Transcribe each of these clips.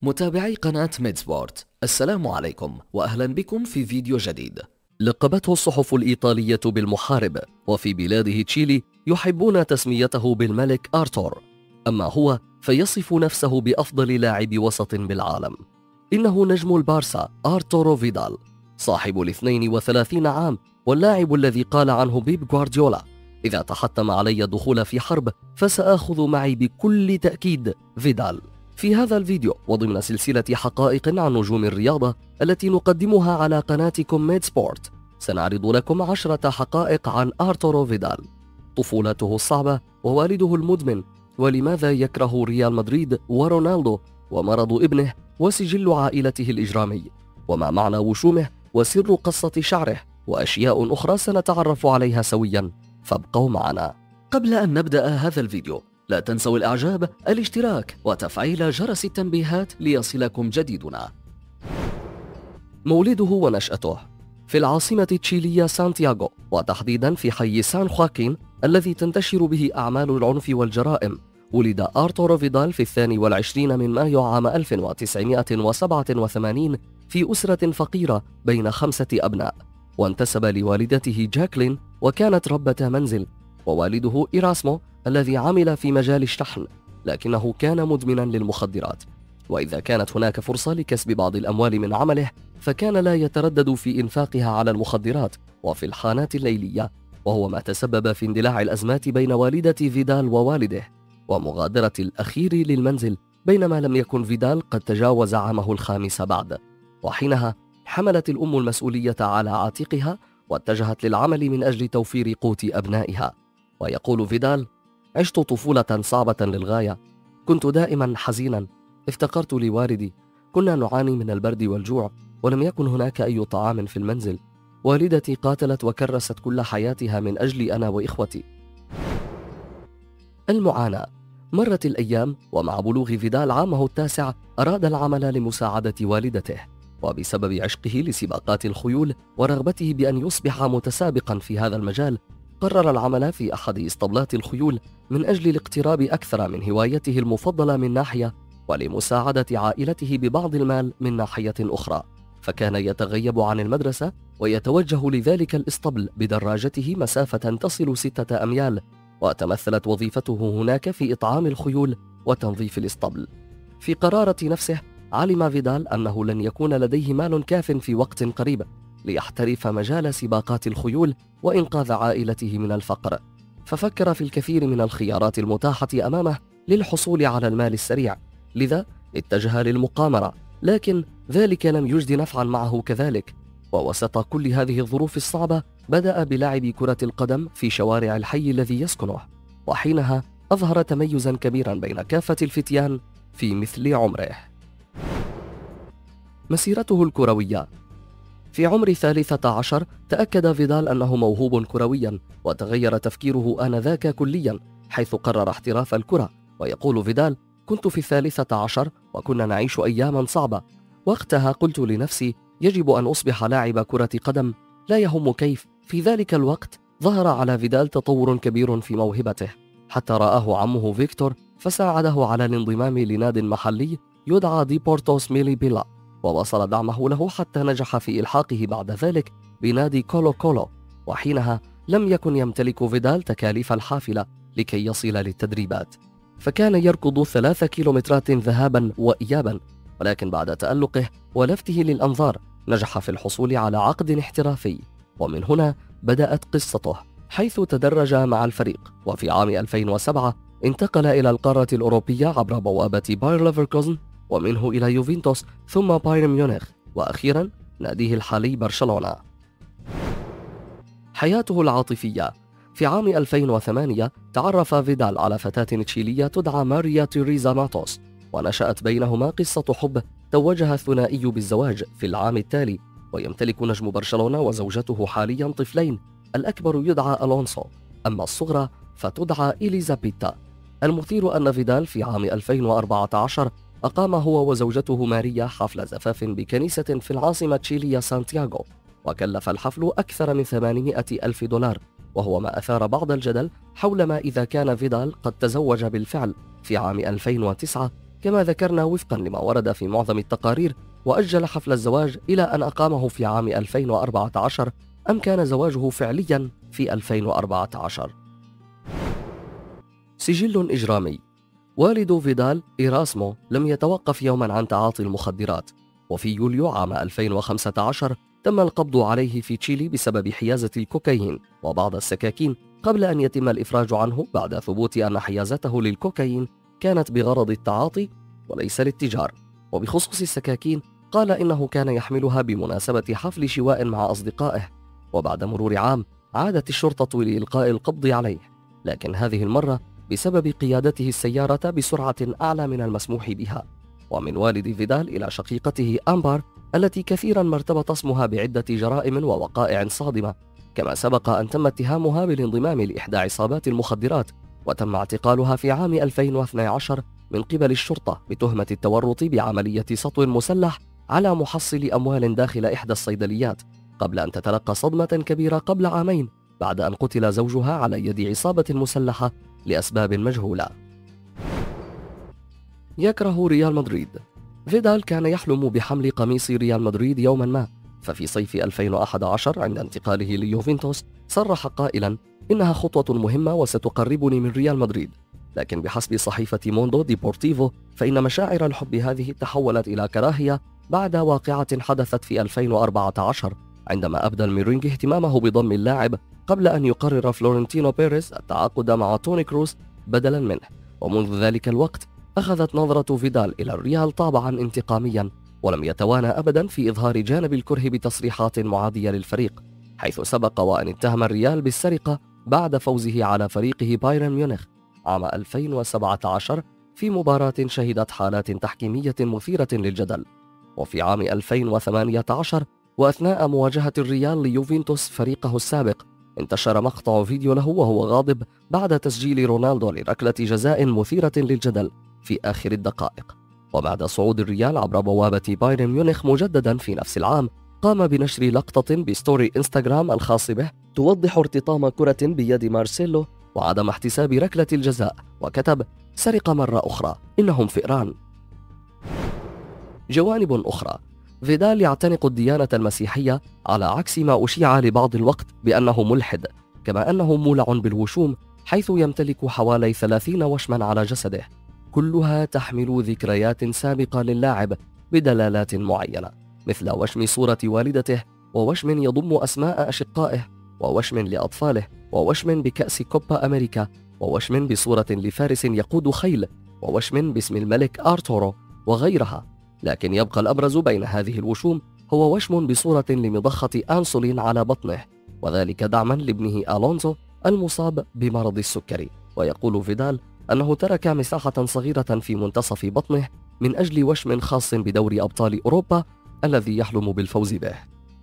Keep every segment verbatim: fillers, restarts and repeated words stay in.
متابعي قناة ميد سبورت، السلام عليكم وأهلا بكم في فيديو جديد. لقبته الصحف الإيطالية بالمحارب، وفي بلاده تشيلي يحبون تسميته بالملك آرتور، أما هو فيصف نفسه بأفضل لاعب وسط بالعالم. إنه نجم البارسا آرتورو فيدال، صاحب الاثنين وثلاثين عام، واللاعب الذي قال عنه بيب غوارديولا: إذا تحتم علي الدخول في حرب فسآخذ معي بكل تأكيد فيدال. في هذا الفيديو وضمن سلسلة حقائق عن نجوم الرياضة التي نقدمها على قناتكم ميد سبورت، سنعرض لكم عشرة حقائق عن آرتورو فيدال: طفولته الصعبة، ووالده المدمن، ولماذا يكره ريال مدريد ورونالدو، ومرض ابنه، وسجل عائلته الإجرامي، وما معنى وشومه، وسر قصة شعره، وأشياء أخرى سنتعرف عليها سويا، فابقوا معنا. قبل أن نبدأ هذا الفيديو لا تنسوا الإعجاب، الاشتراك، وتفعيل جرس التنبيهات ليصلكم جديدنا. مولده ونشأته في العاصمة التشيلية سانتياغو، وتحديدا في حي سان خواكين الذي تنتشر به أعمال العنف والجرائم. ولد آرتورو فيدال في الثاني والعشرين من مايو عام ألف وتسعمائة وسبعة وثمانين في أسرة فقيرة بين خمسة أبناء، وانتسب لوالدته جاكلين وكانت ربة منزل، ووالده إيراسمو الذي عمل في مجال الشحن، لكنه كان مدمنا للمخدرات، وإذا كانت هناك فرصة لكسب بعض الأموال من عمله فكان لا يتردد في إنفاقها على المخدرات وفي الحانات الليلية، وهو ما تسبب في اندلاع الأزمات بين والدة فيدال ووالده ومغادرة الأخير للمنزل، بينما لم يكن فيدال قد تجاوز عامه الخامس بعد. وحينها حملت الأم المسؤولية على عاتقها واتجهت للعمل من أجل توفير قوت أبنائها. ويقول فيدال: عشت طفولة صعبة للغاية، كنت دائما حزينا، افتقرت لوالدي، كنا نعاني من البرد والجوع، ولم يكن هناك أي طعام في المنزل، والدتي قاتلت وكرست كل حياتها من أجلي أنا وإخوتي. المعاناة. مرت الأيام، ومع بلوغ فيدال عامه التاسع أراد العمل لمساعدة والدته، وبسبب عشقه لسباقات الخيول ورغبته بأن يصبح متسابقا في هذا المجال، قرر العمل في أحد اسطبلات الخيول من أجل الاقتراب أكثر من هوايته المفضلة من ناحية، ولمساعدة عائلته ببعض المال من ناحية أخرى. فكان يتغيب عن المدرسة ويتوجه لذلك الاسطبل بدراجته مسافة تصل ستة أميال، وتمثلت وظيفته هناك في إطعام الخيول وتنظيف الاسطبل. في قرارة نفسه علم فيدال أنه لن يكون لديه مال كاف في وقت قريب ليحترف مجال سباقات الخيول وإنقاذ عائلته من الفقر، ففكر في الكثير من الخيارات المتاحة أمامه للحصول على المال السريع، لذا اتجه للمقامرة، لكن ذلك لم يجد نفعا معه كذلك. ووسط كل هذه الظروف الصعبة بدأ بلعب كرة القدم في شوارع الحي الذي يسكنه، وحينها أظهر تميزا كبيرا بين كافة الفتيان في مثل عمره. مسيرته الكروية. في عمر ثالثة عشر تأكد فيدال أنه موهوب كرويا، وتغير تفكيره آنذاك كليا، حيث قرر احتراف الكرة. ويقول فيدال: كنت في الثالثة عشر وكنا نعيش أياما صعبة، وقتها قلت لنفسي يجب أن أصبح لاعب كرة قدم، لا يهم كيف. في ذلك الوقت ظهر على فيدال تطور كبير في موهبته، حتى رآه عمه فيكتور فساعده على الانضمام لناد محلي يدعى ديبورتوس ميليبيلا، ووصل دعمه له حتى نجح في إلحاقه بعد ذلك بنادي كولو كولو. وحينها لم يكن يمتلك فيدال تكاليف الحافلة لكي يصل للتدريبات، فكان يركض ثلاث كيلومترات ذهابا وإيابا، ولكن بعد تألقه ولفته للأنظار نجح في الحصول على عقد احترافي. ومن هنا بدأت قصته، حيث تدرج مع الفريق، وفي عام ألفين وسبعة انتقل إلى القارة الأوروبية عبر بوابة باير ليفركوزن، ومنه إلى يوفنتوس ثم بايرن ميونخ، وأخيرا ناديه الحالي برشلونة. حياته العاطفية. في عام ألفين وثمانية تعرف فيدال على فتاة تشيلية تدعى ماريا تيريزا ماتوس، ونشأت بينهما قصة حب توجها الثنائي بالزواج في العام التالي. ويمتلك نجم برشلونة وزوجته حاليا طفلين، الأكبر يدعى ألونسو، أما الصغرى فتدعى إليزابيتا. المثير أن فيدال في عام ألفين وأربعة عشر أقام هو وزوجته ماريا حفل زفاف بكنيسة في العاصمة تشيلية سانتياغو، وكلف الحفل أكثر من ثمانمائة ألف دولار، وهو ما أثار بعض الجدل حول ما إذا كان فيدال قد تزوج بالفعل في عام ألفين وتسعة كما ذكرنا وفقا لما ورد في معظم التقارير، وأجل حفل الزواج إلى أن أقامه في عام ألفين وأربعة عشر، أم كان زواجه فعليا في ألفين وأربعة عشر؟ سجل إجرامي. والد فيدال إيراسمو لم يتوقف يوما عن تعاطي المخدرات، وفي يوليو عام ألفين وخمسة عشر تم القبض عليه في تشيلي بسبب حيازة الكوكايين وبعض السكاكين، قبل أن يتم الإفراج عنه بعد ثبوت أن حيازته للكوكايين كانت بغرض التعاطي وليس الاتجار. وبخصوص السكاكين قال إنه كان يحملها بمناسبة حفل شواء مع أصدقائه، وبعد مرور عام عادت الشرطة لإلقاء القبض عليه، لكن هذه المرة بسبب قيادته السيارة بسرعة أعلى من المسموح بها. ومن والد فيدال إلى شقيقته أمبر التي كثيرا ما ارتبط اسمها بعدة جرائم ووقائع صادمة، كما سبق أن تم اتهامها بالانضمام لإحدى عصابات المخدرات، وتم اعتقالها في عام ألفين واثني عشر من قبل الشرطة بتهمة التورط بعملية سطو مسلح على محصل أموال داخل إحدى الصيدليات، قبل أن تتلقى صدمة كبيرة قبل عامين بعد أن قتل زوجها على يد عصابة مسلحة لأسباب مجهولة. يكره ريال مدريد. فيدال كان يحلم بحمل قميص ريال مدريد يوما ما، ففي صيف ألفين وأحد عشر عند انتقاله ليوفنتوس صرح قائلا: إنها خطوة مهمة وستقربني من ريال مدريد. لكن بحسب صحيفة موندو ديبورتيفو فإن مشاعر الحب هذه تحولت إلى كراهية بعد واقعة حدثت في ألفين وأربعة عشر، عندما أبدى الميرينج اهتمامه بضم اللاعب قبل أن يقرر فلورنتينو بيريز التعاقد مع توني كروس بدلا منه. ومنذ ذلك الوقت أخذت نظرة فيدال إلى الريال طابعا انتقاميا، ولم يتوانى أبدا في إظهار جانب الكره بتصريحات معادية للفريق، حيث سبق وأن اتهم الريال بالسرقة بعد فوزه على فريقه بايرن ميونخ عام ألفين وسبعة عشر في مباراة شهدت حالات تحكيمية مثيرة للجدل. وفي عام ألفين وثمانية عشر وأثناء مواجهة الريال ليوفنتوس فريقه السابق، انتشر مقطع فيديو له وهو غاضب بعد تسجيل رونالدو لركلة جزاء مثيرة للجدل في آخر الدقائق. وبعد صعود الريال عبر بوابة بايرن ميونخ مجددا في نفس العام، قام بنشر لقطة بستوري انستغرام الخاص به توضح ارتطام كرة بيد مارسيلو وعدم احتساب ركلة الجزاء، وكتب: سرق مرة أخرى، إنهم فئران. جوانب أخرى. فيدال يعتنق الديانة المسيحية على عكس ما أشيع لبعض الوقت بأنه ملحد، كما أنه مولع بالوشوم، حيث يمتلك حوالي ثلاثين وشما على جسده، كلها تحمل ذكريات سابقة للاعب بدلالات معينة، مثل وشم صورة والدته، ووشم يضم أسماء أشقائه، ووشم لأطفاله، ووشم بكأس كوبا أمريكا، ووشم بصورة لفارس يقود خيل، ووشم باسم الملك آرتورو، وغيرها. لكن يبقى الأبرز بين هذه الوشوم هو وشم بصورة لمضخة أنسولين على بطنه، وذلك دعما لابنه ألونزو المصاب بمرض السكري. ويقول فيدال أنه ترك مساحة صغيرة في منتصف بطنه من أجل وشم خاص بدوري أبطال أوروبا الذي يحلم بالفوز به.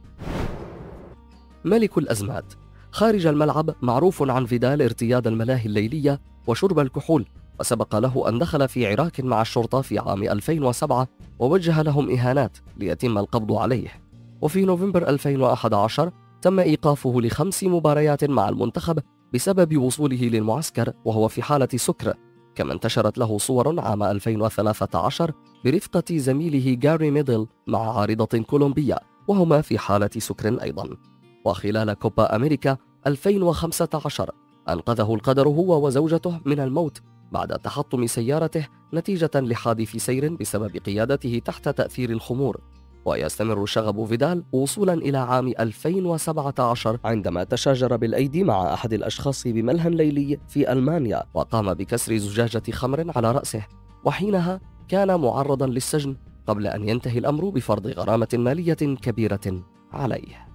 ملك الأزمات. خارج الملعب معروف عن فيدال ارتياد الملاهي الليلية وشرب الكحول، وسبق له أن دخل في عراك مع الشرطة في عام ألفين وسبعة ووجه لهم إهانات ليتم القبض عليه. وفي نوفمبر ألفين وأحد عشر تم إيقافه لخمس مباريات مع المنتخب بسبب وصوله للمعسكر وهو في حالة سكر. كما انتشرت له صور عام ألفين وثلاثة عشر برفقة زميله غاري ميدل مع عارضة كولومبية وهما في حالة سكر أيضا. وخلال كوبا أمريكا ألفين وخمسة عشر أنقذه القدر هو وزوجته من الموت بعد تحطم سيارته نتيجة لحادث سير بسبب قيادته تحت تأثير الخمور. ويستمر شغب فيدال وصولا إلى عام ألفين وسبعة عشر عندما تشاجر بالأيدي مع أحد الأشخاص بملهى ليلي في ألمانيا وقام بكسر زجاجة خمر على رأسه، وحينها كان معرضا للسجن قبل أن ينتهي الأمر بفرض غرامة مالية كبيرة عليه.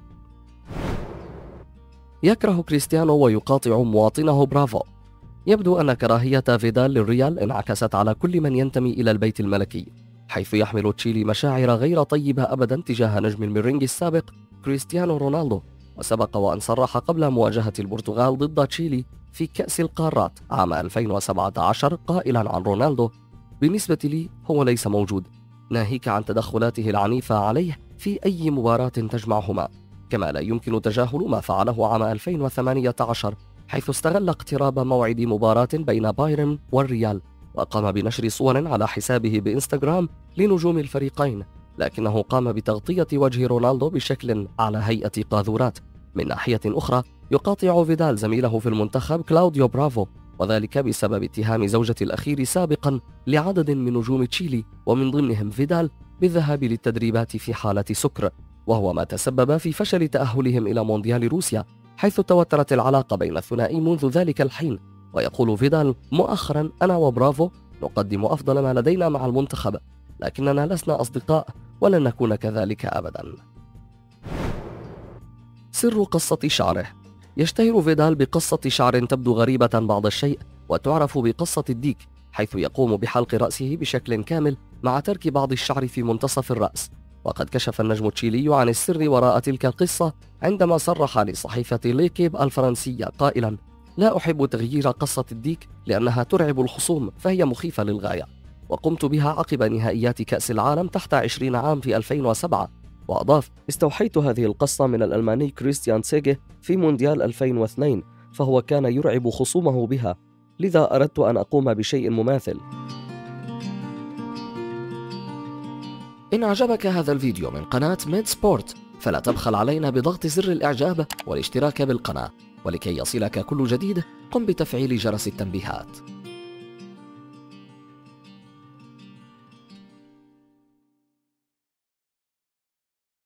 يكره كريستيانو ويقاطع مواطنه برافو. يبدو أن كراهية فيدال للريال انعكست على كل من ينتمي إلى البيت الملكي، حيث يحمل تشيلي مشاعر غير طيبة أبدا تجاه نجم الميرينج السابق كريستيانو رونالدو. وسبق وأن صرح قبل مواجهة البرتغال ضد تشيلي في كأس القارات عام ألفين وسبعة عشر قائلا عن رونالدو: بالنسبة لي هو ليس موجود، ناهيك عن تدخلاته العنيفة عليه في أي مباراة تجمعهما. كما لا يمكن تجاهل ما فعله عام ألفين وثمانية عشر، حيث استغل اقتراب موعد مباراة بين بايرن والريال وقام بنشر صور على حسابه بإنستغرام لنجوم الفريقين، لكنه قام بتغطية وجه رونالدو بشكل على هيئة قاذورات. من ناحية أخرى يقاطع فيدال زميله في المنتخب كلاوديو برافو، وذلك بسبب اتهام زوجة الأخير سابقا لعدد من نجوم تشيلي ومن ضمنهم فيدال بالذهاب للتدريبات في حالة سكر، وهو ما تسبب في فشل تأهلهم إلى مونديال روسيا، حيث توترت العلاقة بين الثنائي منذ ذلك الحين. ويقول فيدال مؤخرا: أنا وبرافو نقدم أفضل ما لدينا مع المنتخب، لكننا لسنا أصدقاء ولن نكون كذلك أبدا. سر قصة شعره. يشتهر فيدال بقصة شعر تبدو غريبة بعض الشيء وتعرف بقصة الديك، حيث يقوم بحلق رأسه بشكل كامل مع ترك بعض الشعر في منتصف الرأس. وقد كشف النجم التشيلي عن السر وراء تلك القصة عندما صرح لصحيفة ليكيب الفرنسية قائلا: لا أحب تغيير قصة الديك لأنها ترعب الخصوم فهي مخيفة للغاية، وقمت بها عقب نهائيات كأس العالم تحت عشرين عام في ألفين وسبعة. وأضاف: استوحيت هذه القصة من الألماني كريستيان سيجه في مونديال ألفين واثنين، فهو كان يرعب خصومه بها، لذا أردت أن أقوم بشيء مماثل. إن أعجبك هذا الفيديو من قناة ميد سبورت فلا تبخل علينا بضغط زر الإعجاب والاشتراك بالقناة، ولكي يصلك كل جديد قم بتفعيل جرس التنبيهات.